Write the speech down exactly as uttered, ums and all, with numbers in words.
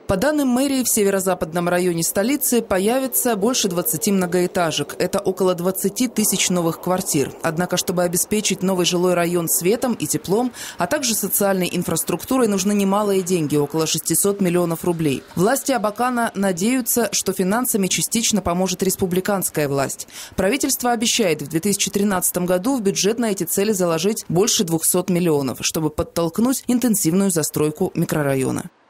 По данным мэрии, в северо-западном районе столицы появится больше двадцати многоэтажек. Это около двадцати тысяч новых квартир. Однако, чтобы обеспечить новый жилой район светом и теплом, а также социальной инфраструктурой, нужны немалые деньги – около шестисот миллионов рублей. Власти Абакана надеются, что финансами частично поможет республиканская власть. Правительство обещает в две тысячи тринадцатом году в бюджет на эти цели заложить больше двухсот миллионов, чтобы подтолкнуть интенсивную застройку микрорайона.